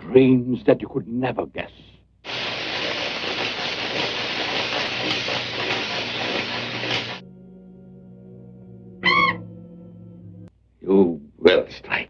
dreams that you could never guess. You will strike.